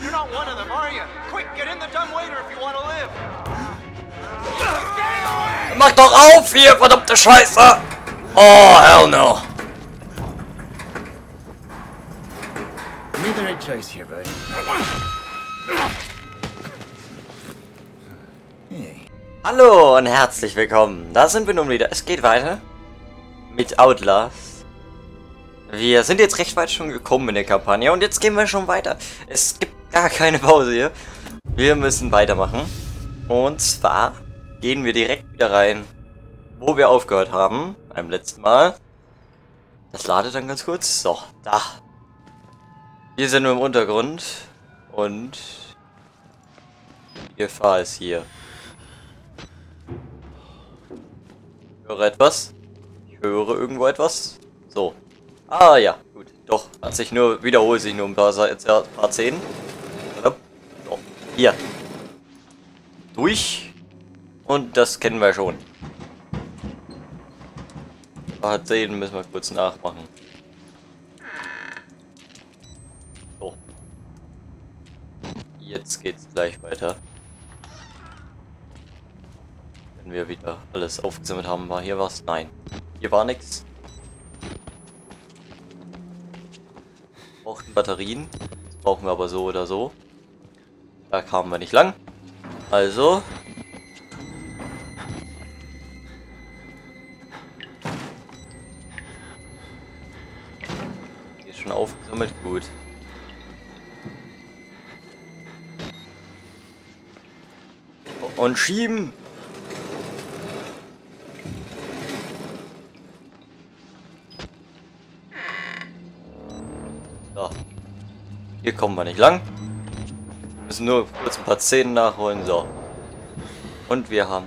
You're not one of them, are you? Quick, get in the dumbwaiter if you want to live. Mach doch auf hier, verdammte Scheiße! Oh, hell no. Made the right choice here, bud. Hey. Hallo und herzlich willkommen. Da sind wir nun wieder. Es geht weiter mit Outlast. Wir sind jetzt recht weit schon gekommen in der Kampagne und jetzt gehen wir schon weiter. Es gibt gar keine Pause hier. Wir müssen weitermachen. Und zwar gehen wir direkt wieder rein, wo wir aufgehört haben beim letzten Mal. Das ladet dann ganz kurz. So, da. Wir sind nur im Untergrund und die Gefahr ist hier. Ich höre etwas. Ich höre irgendwo etwas. So. Ah ja, gut. Doch, hat sich nur, wiederholt sich nur ein paar Szenen. So, hier. Durch. Und das kennen wir schon. Ein paar Szenen müssen wir kurz nachmachen. So. Jetzt geht's gleich weiter. Wenn wir wieder alles aufgesammelt haben, war hier was? Nein. Hier war nichts. Brauchten Batterien. Das brauchen wir aber so oder so. Da kamen wir nicht lang. Also. Hier ist schon aufgesammelt. Gut. Und schieben. So. Hier kommen wir nicht lang. Wir müssen nur kurz ein paar Szenen nachholen. So. Und wir haben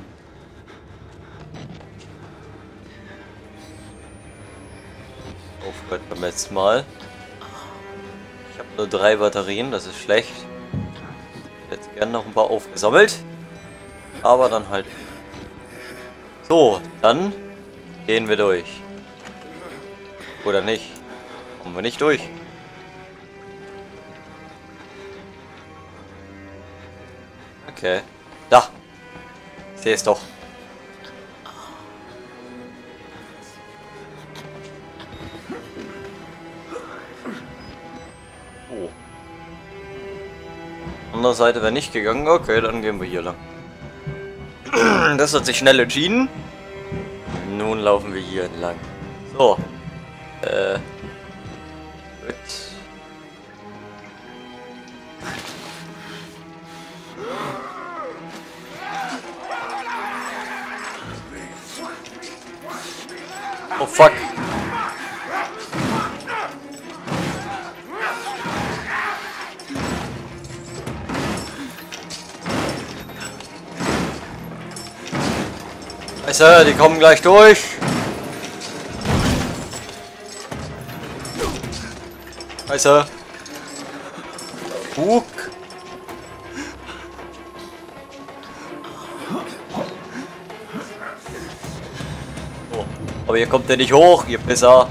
aufgehört beim letzten Mal. Ich habe nur 3 Batterien, das ist schlecht. Ich hätte gerne noch ein paar aufgesammelt. Aber dann halt. So, dann gehen wir durch. Oder nicht? Kommen wir nicht durch. Okay. Da. Ich sehe es doch. Oh. Andere Seite wäre nicht gegangen. Okay, dann gehen wir hier lang. Das hat sich schnell entschieden. Nun laufen wir hier entlang. So. Gut. Oh fuck. Scheiße, die kommen gleich durch. Scheiße. Huck. Oh, aber hier kommt der nicht hoch, ihr Pisser.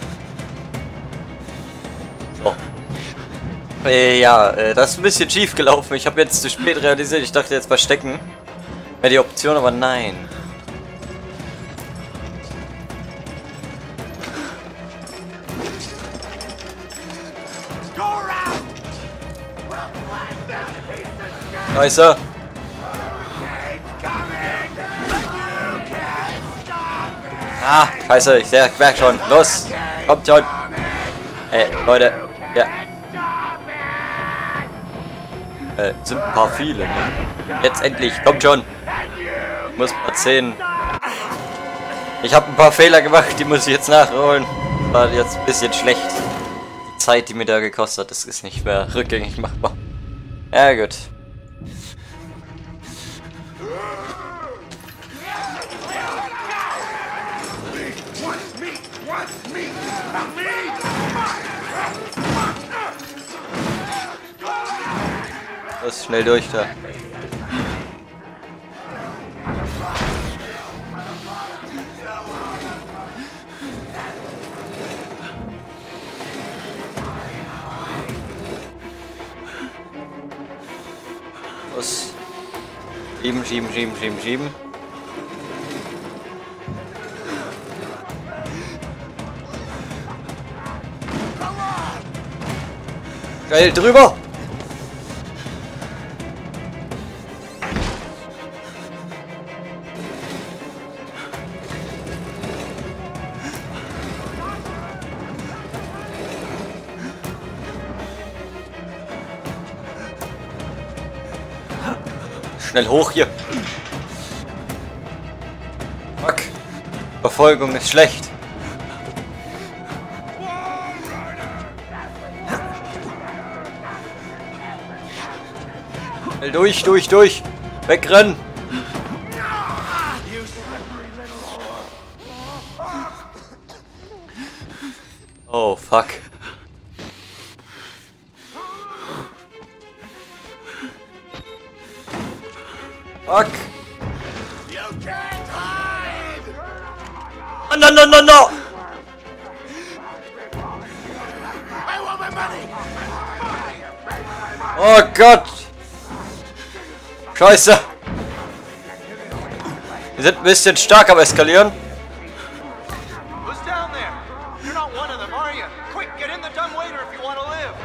So. Ja, das ist ein bisschen schief gelaufen. Ich habe jetzt zu spät realisiert. Ich dachte jetzt verstecken wäre die Option, aber nein. Scheiße. Ah, scheiße, ich merk schon. Los, kommt schon. Ey, Leute. Ja. Sind ein paar viele, ne? Jetzt endlich, kommt schon. Ich muss mal 10. Ich habe ein paar Fehler gemacht, die muss ich jetzt nachholen. War jetzt ein bisschen schlecht. Die Zeit, die mir da gekostet hat, das ist nicht mehr rückgängig machbar. Ja, gut. Los, schnell durch da. Los. Schieben, schieben, schieben, schieben, schieben. Geil, drüber! Schnell hoch hier. Fuck. Verfolgung ist schlecht. Schnell durch. Wegrennen. Oh, fuck. Fuck. Oh, no. Oh Gott. Scheiße. Wir sind ein bisschen stark am Eskalieren. Who's down there? You're not one of them, are you? Quick, get in the dumbwaiter if you want to live.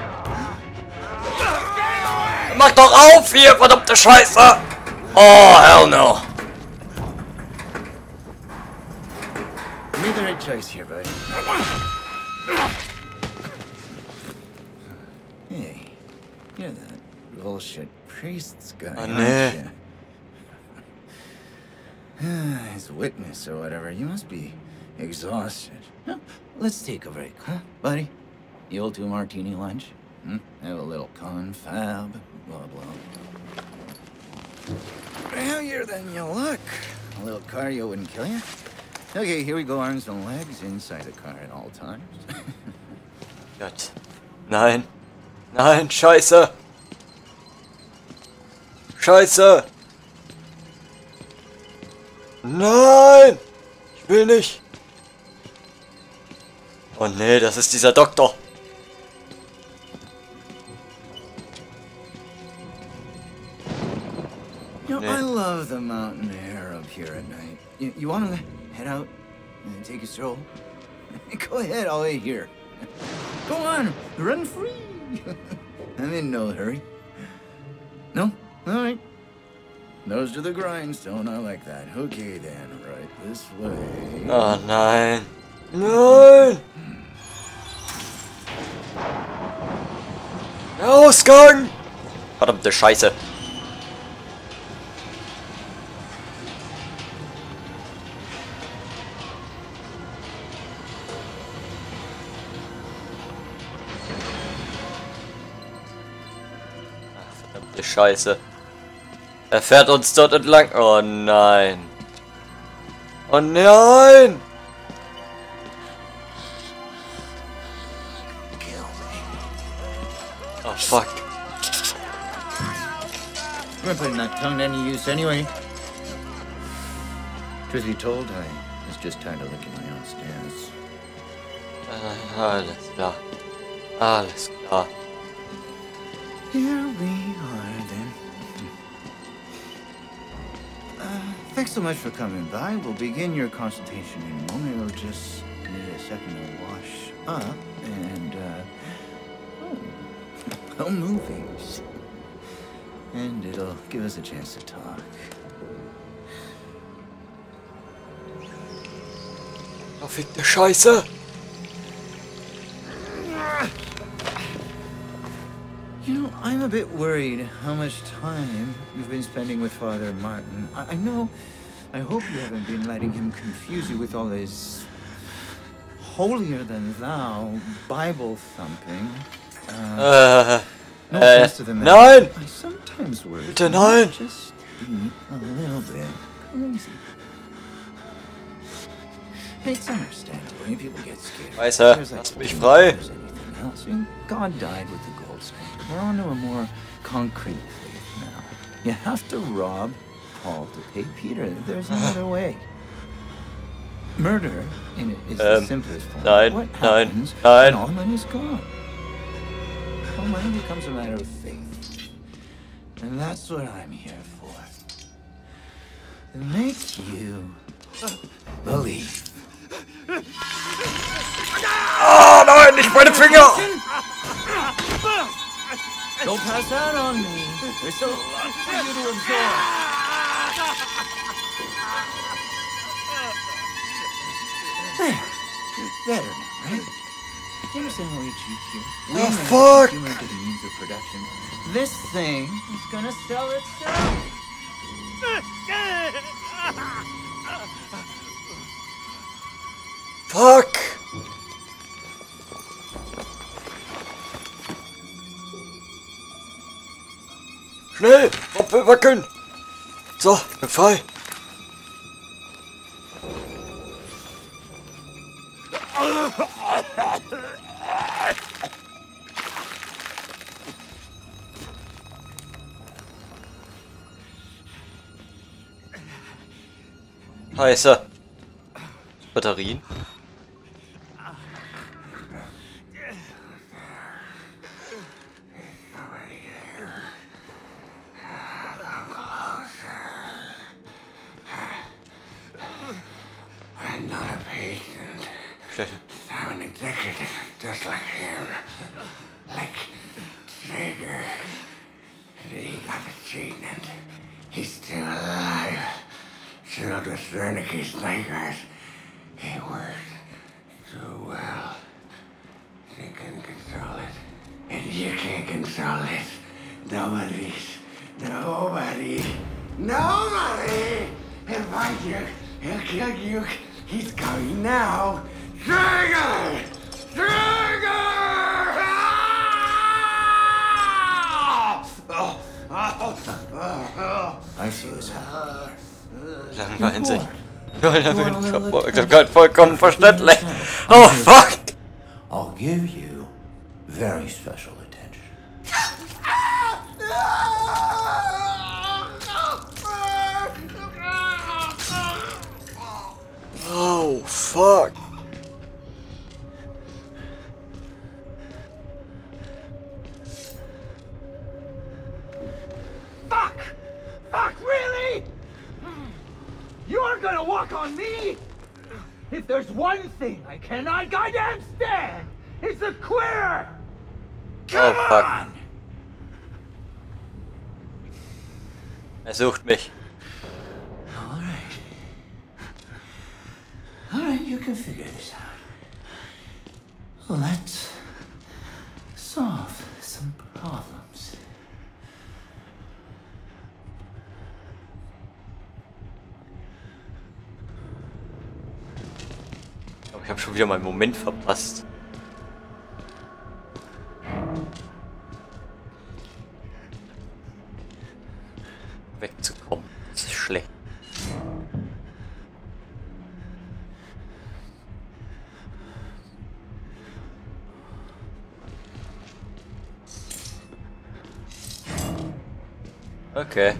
Mach doch auf hier, verdammte Scheiße. Oh, hell no. Neither a choice here, bud. Hey, you're that bullshit priest's guy, Oh, aren't nee. you? His witness or whatever. You must be exhausted. Huh? Let's take a break, huh, buddy? The old 2-martini lunch? Have a little confab, blah, blah. Heavier than you look. A little cardio wouldn't kill you. Okay, here we go, arms and legs inside the car at all times. Gott. Nein. Nein, Scheiße. Scheiße. Nein. Ich will nicht. Oh nee, das ist dieser Doktor. You know, I love the mountain air up here at night. You want to head out and take a stroll? Go ahead, I'll wait here. Go on, run free. I'm in no hurry. No? All right. Nose to the grindstone, I like that. Okay then, right this way. Oh nein. Nein. Ausgang. Verdammte Scheiße. Verdammte Scheiße. Er fährt uns dort entlang. Oh nein. Oh nein. Oh fuck. We're putting that tongue to any use anyway. Truth be told, I was just tired of licking my own stairs. Alles klar. Alles klar. Here we are then. Thanks so much for coming by. We'll begin your consultation in a moment. We'll just need a second to wash up and, movies. And it'll give us a chance to talk. Verfickte Scheiße. You know, I'm a bit worried how much time you've been spending with Father Martin. I know, I hope you haven't been letting him confuse you with all his holier-than-thou Bible thumping. No offense to the man. Nein! I sometimes worry Bitte he nein! might just be a little bit crazy. It's understandable when people get scared. Scheiße, There's lass like mich frei. there's anything else. I mean, God died with the gold standard. We're on to a more concrete faith now. You have to rob Paul to pay Peter. There's no other way. Murder in it is the simplest form. Nein, What nein, happens nein. when all money's gone? All money becomes a matter of faith. And that's what I'm here for. To make you believe. Oh nein, nicht meine Finger! Don't pass out on me. There's a lot for you to absorb. There. Better now, right? You understand why we cheat here? We Oh, make fuck. humor to the means of production. This thing is gonna sell itself. Fuck! Schnell! Wackeln! So, bin frei! Scheiße! Batterien? I'm not a patient. I'm an executive, just like him. Like Traeger. He got the gene and he's still alive. Still to Wernicke's nightmares. He worked so well. They can control it. And you can't control it. Nobody. He'll find you. He'll kill you. He's coming now. Traeger! Traeger! I see what's happening. Langweilen sich. Ich hab grad vollkommen verständlich. Oh fuck! I'll give you very special attention. Oh fuck! Fuck, really? You're gonna walk on me? If there's one thing I cannot goddamn stand, it's a queer! Come fuck. on! Er sucht mich. Alright, you can figure this out. Let's solve some problems. Ich habe schon wieder meinen Moment verpasst. Wegzukommen. Das ist schlecht. Okay.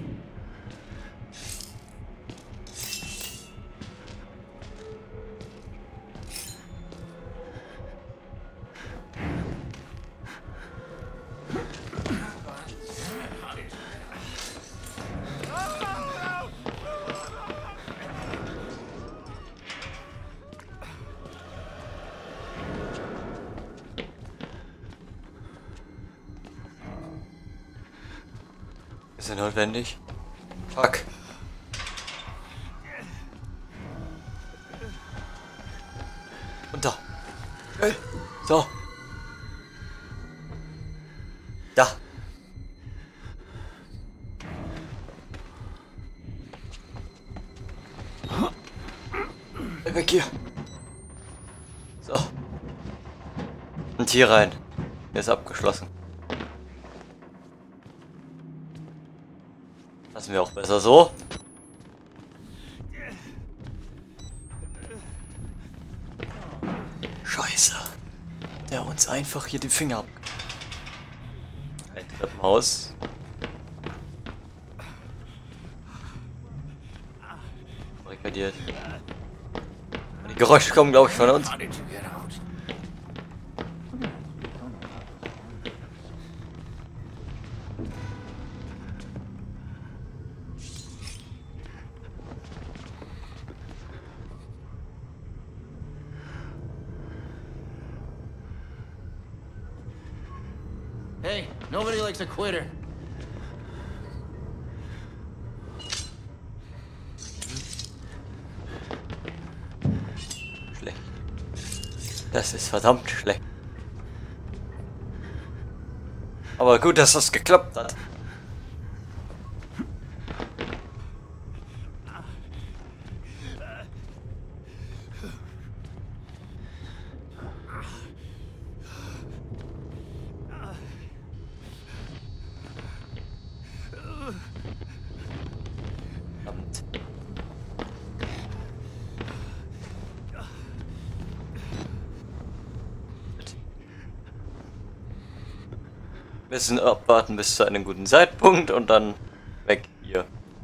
Ist er notwendig? Fuck. Und da. Schnell. So. Da. Weg hier. So. Und hier rein. Der ist abgeschlossen. Lassen wir auch besser so. Scheiße. Der uns einfach hier die Finger ab. Ein Treppenhaus. Barrikadiert. Die Geräusche kommen, glaube ich, von uns. How did you get out? Hey, nobody likes a quitter. Schlecht. Das ist verdammt schlecht. Aber gut, dass das geklappt hat. Verdammt. Wir müssen abwarten bis zu einem guten Zeitpunkt und dann weg hier.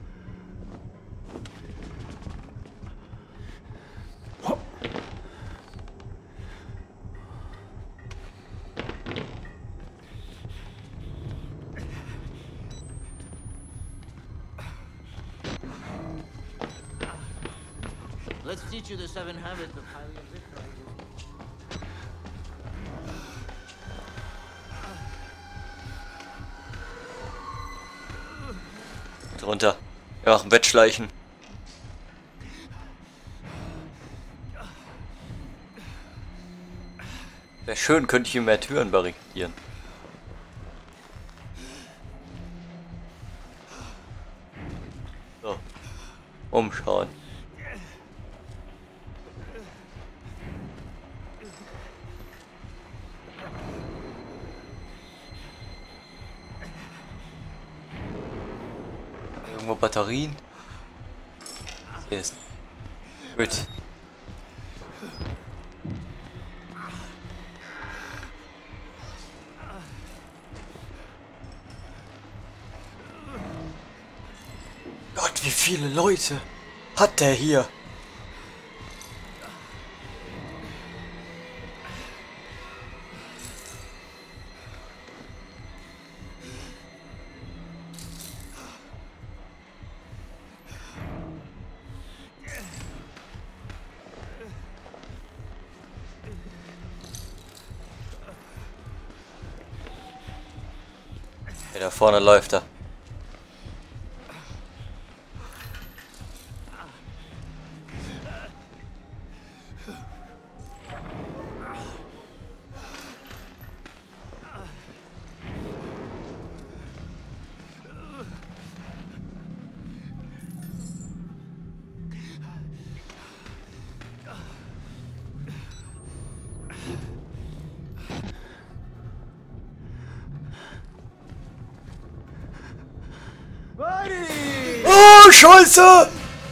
Let's teach you the 7 habits of highly invisible. Drunter. Wir machen Bettschleichen. Wäre schön, könnte ich hier mehr Türen barrikadieren. So. Umschauen. Irgendwo Batterien. Hier ist. Gut. Gott, wie viele Leute hat der hier? Ja, da vorne läuft er. Oh, Scheiße!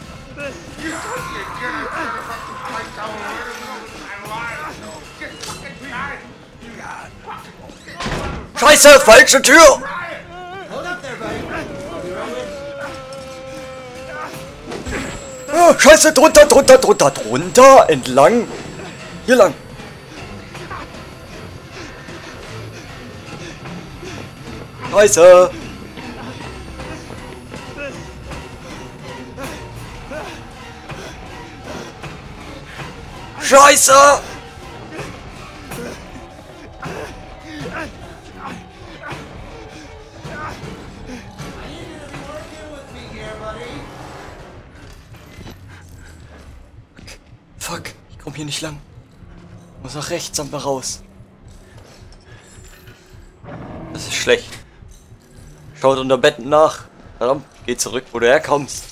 Scheiße, falsche Tür! Oh, Scheiße, drunter, entlang. Hier lang. Scheiße. Scheiße! Fuck, ich komm hier nicht lang. Muss nach rechts aber raus. Das ist schlecht. Schaut unter Betten nach. Verdammt, geh zurück, wo du herkommst.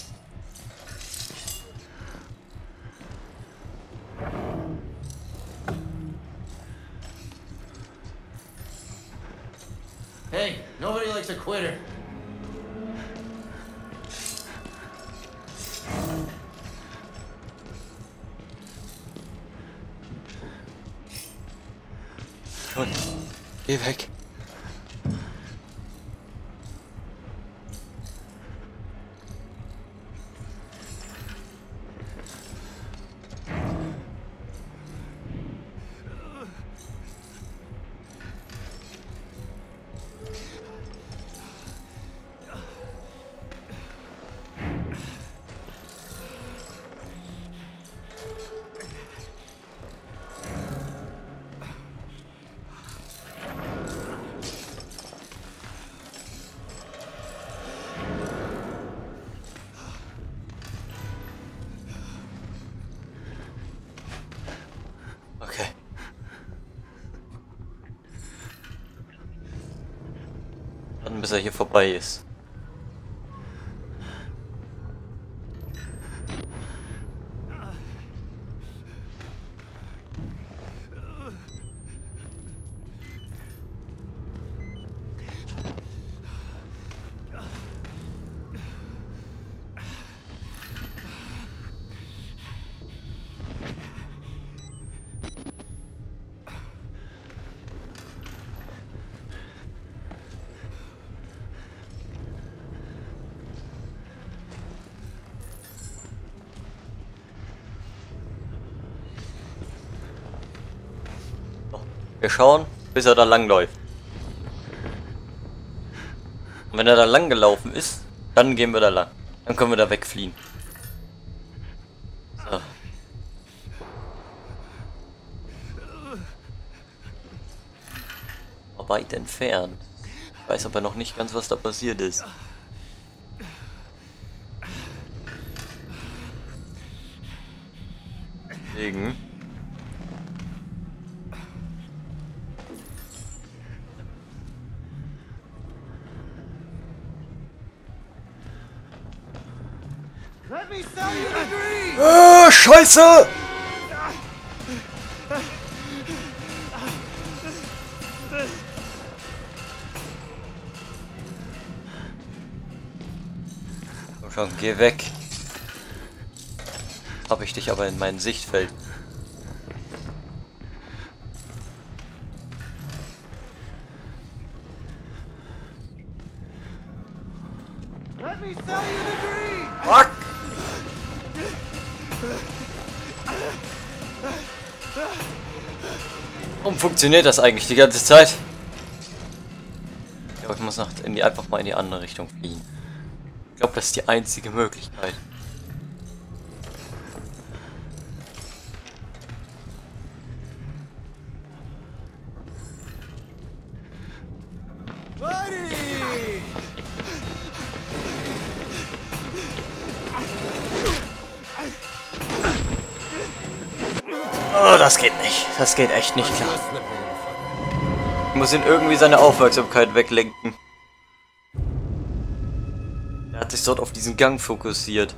Hey, nobody likes a quitter. Schon. Geh weg. Dann bis er hier vorbei ist. Wir schauen, bis er da lang läuft. Und wenn er da lang gelaufen ist, dann gehen wir da lang. Dann können wir da wegfliehen. So. Aber weit entfernt. Ich weiß aber noch nicht ganz, was da passiert ist. Deswegen. Let me sell you the dream! Scheiße! Komm schon, geh weg. Habe ich dich aber in mein Sichtfeld. Let me sell you the dream! Fuck! Warum funktioniert das eigentlich die ganze Zeit? Ich glaube, ich muss einfach mal in die andere Richtung fliehen. Ich glaube, das ist die einzige Möglichkeit. Oh, das geht nicht. Das geht echt nicht klar. Ich muss ihn irgendwie seine Aufmerksamkeit weglenken. Er hat sich dort auf diesen Gang fokussiert.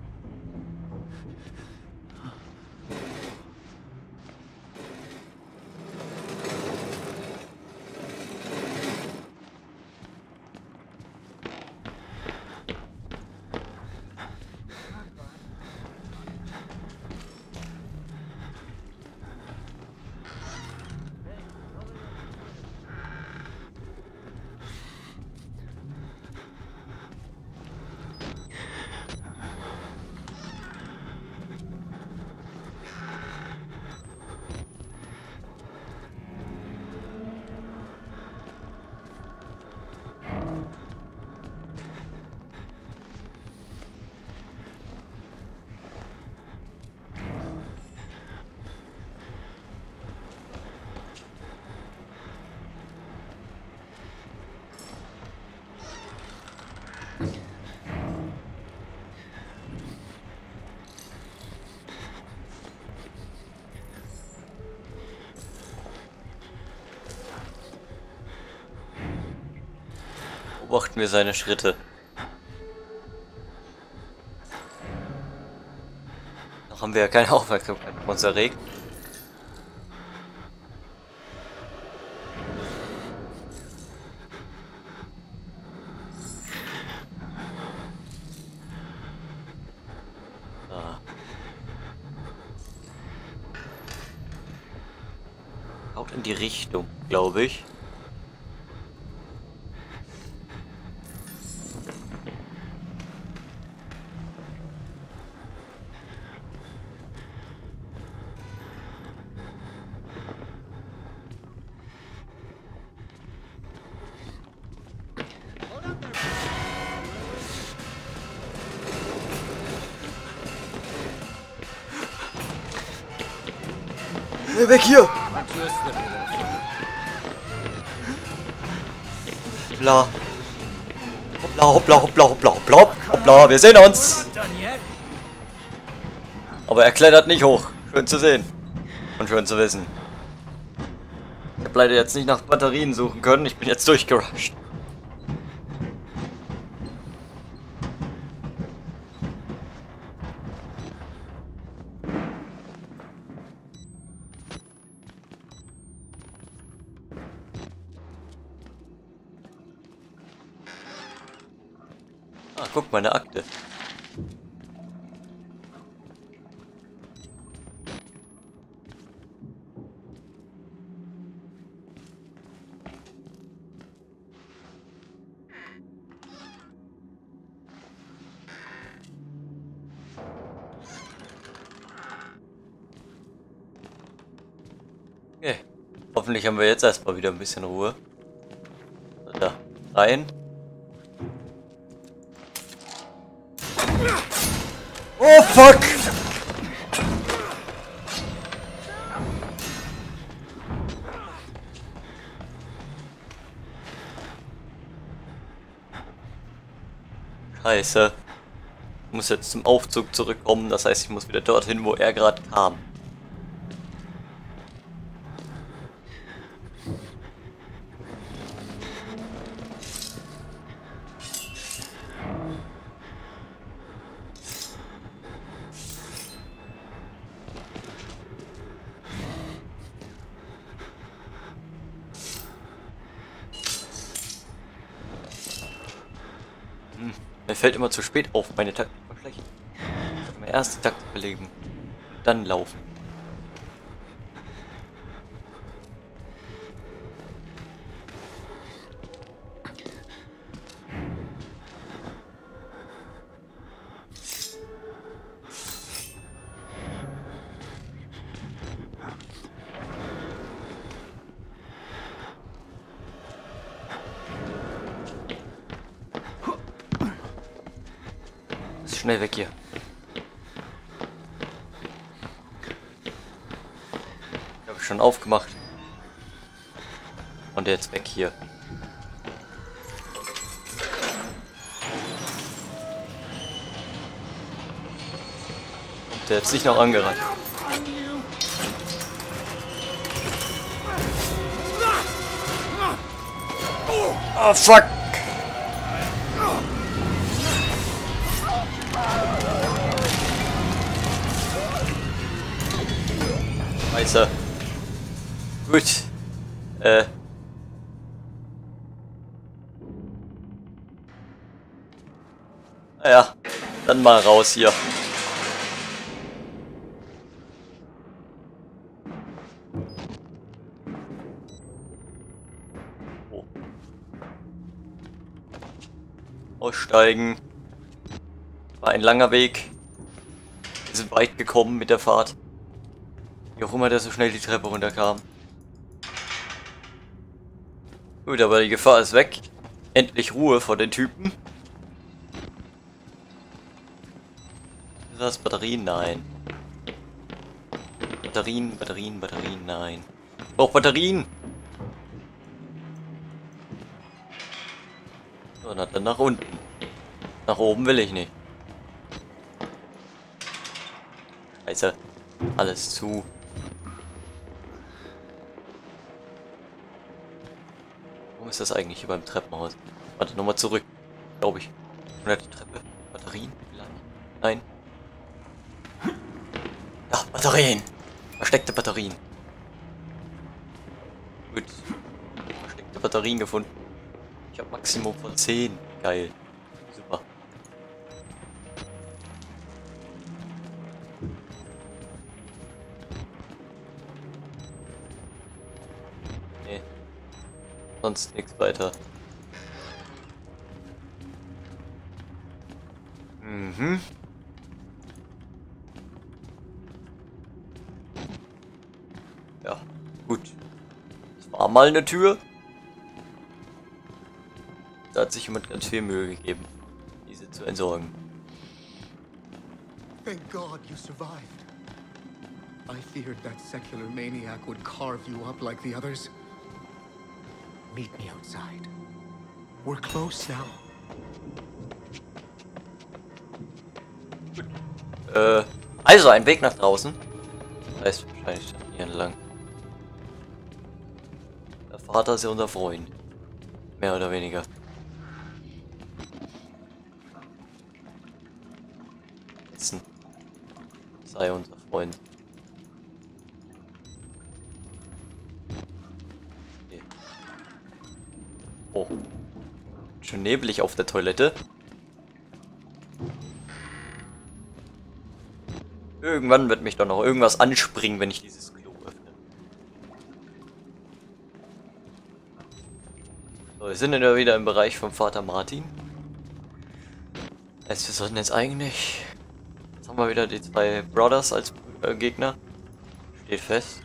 Beobachten wir seine Schritte. Noch haben wir ja keine Aufmerksamkeit auf uns erregt. Haut in die Richtung, glaube ich. Weg hier! Hoppla. Hoppla, hoppla, hoppla, hoppla, hoppla, hoppla, wir sehen uns! Aber er klettert nicht hoch. Schön zu sehen. Und schön zu wissen. Ich habe leider jetzt nicht nach Batterien suchen können. Ich bin jetzt durchgerusht. guck mal, eine Akte. Okay. Hoffentlich haben wir jetzt erstmal wieder ein bisschen Ruhe. So, da rein. Oh fuck! Scheiße. Ich muss jetzt zum Aufzug zurückkommen, das heißt, ich muss wieder dorthin, wo er gerade kam. Mir fällt immer zu spät auf, meine Taktik war schlecht. Ich sollte meine erste Taktik belegen. Und dann laufen. Schnell weg hier. Ich habe schon aufgemacht. Und jetzt weg hier. Und der hat sich noch angerannt. Oh fuck! Scheiße. Gut. Naja, dann mal raus hier. Oh. Aussteigen. War ein langer Weg. Wir sind weit gekommen mit der Fahrt. Wie auch immer der so schnell die Treppe runterkam. Gut, aber die Gefahr ist weg. Endlich Ruhe vor den Typen. Ist das Batterien? Nein. Batterien, nein. Ich brauche Batterien! So, dann nach unten. Nach oben will ich nicht. Scheiße. Alles zu. Warum ist das eigentlich hier beim Treppenhaus? Warte, nochmal zurück. Glaube ich. Oder die Treppe. Batterien? Vielleicht. Nein. Ja, Batterien. Versteckte Batterien. Gut. Versteckte Batterien gefunden. Ich habe Maximum von 10. Geil. Super. Nee. Sonst nichts weiter. Mhm. Ja, gut. Es war mal eine Tür. Da hat sich jemand ganz viel Mühe gegeben, diese zu entsorgen. Thank God you survived. I feared that secular maniac would carve you up like the others. Meet me outside. We're close now. Also ein Weg nach draußen. Das heißt wahrscheinlich dann hier entlang. Der Vater ist ja unser Freund. Mehr oder weniger. Essen. Sei unser Freund. Okay. Oh. Schon neblig auf der Toilette. Irgendwann wird mich doch noch irgendwas anspringen, wenn ich dieses Klo öffne. So, wir sind ja wieder im Bereich vom Vater Martin. Wir sollten jetzt eigentlich... Jetzt haben wir wieder die zwei Brothers als Gegner. Steht fest.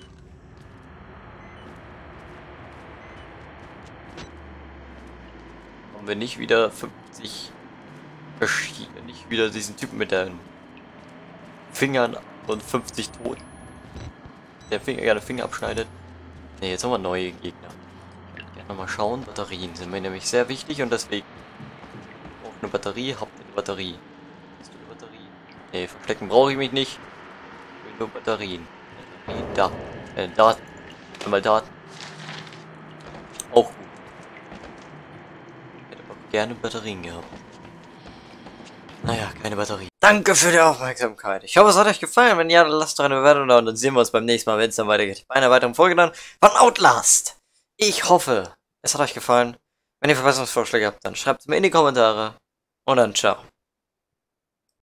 Haben wir nicht wieder 50 verschiedene, nicht wieder diesen Typen mit den Fingern und 50 tot. Der gerne Finger abschneidet. Ne, jetzt haben wir neue Gegner. Ja, nochmal schauen. Batterien sind mir nämlich sehr wichtig und deswegen auch eine Batterie, habt eine Batterie. Hast du eine Batterie? Ne, verstecken brauche ich mich nicht. Ich will nur Batterien. Da. Daten. Einmal Daten. Auch gut. Ich hätte aber gerne Batterien gehabt. Naja, keine Batterie. Danke für die Aufmerksamkeit. Ich hoffe, es hat euch gefallen. Wenn ja, dann lasst doch eine Bewertung da und dann sehen wir uns beim nächsten Mal, wenn es dann weitergeht. Bei einer weiteren Folge dann von Outlast. Ich hoffe, es hat euch gefallen. Wenn ihr Verbesserungsvorschläge habt, dann schreibt es mir in die Kommentare. Und dann ciao.